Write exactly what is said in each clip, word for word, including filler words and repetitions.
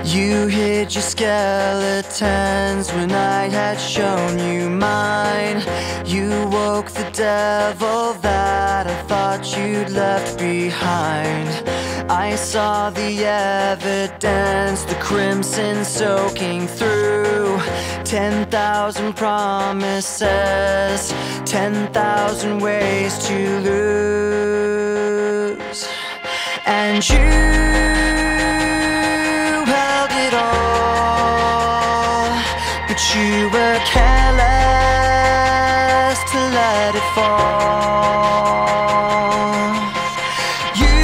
You hid your skeletons when I had shown you mine. You woke the devil that I thought you'd left behind. I saw the evidence, the crimson soaking through. Ten thousand promises, ten thousand ways to lose. And you held it all, but you were careless to let it fall. You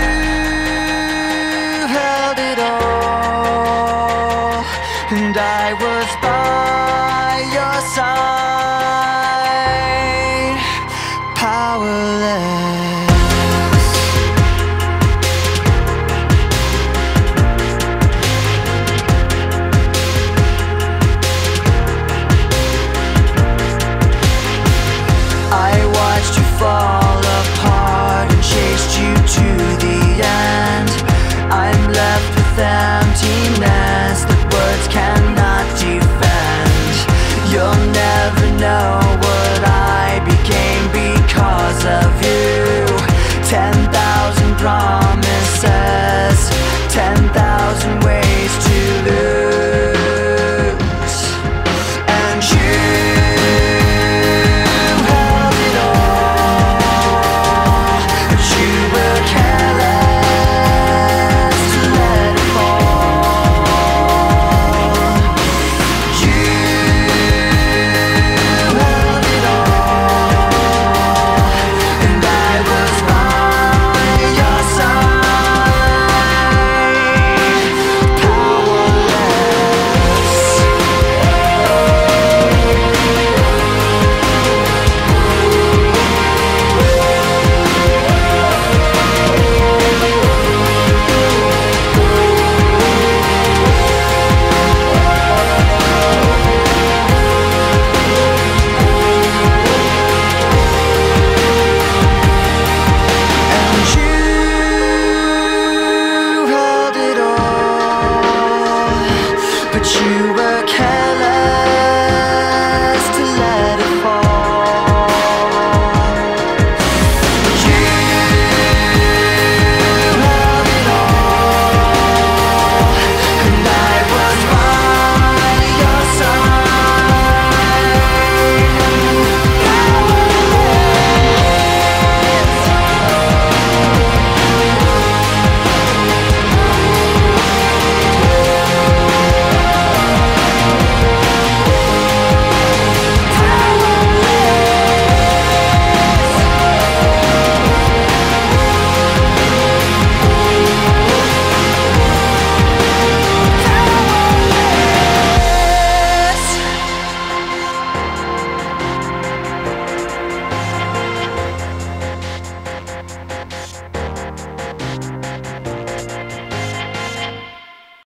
held it all, and I was by your side, powerless.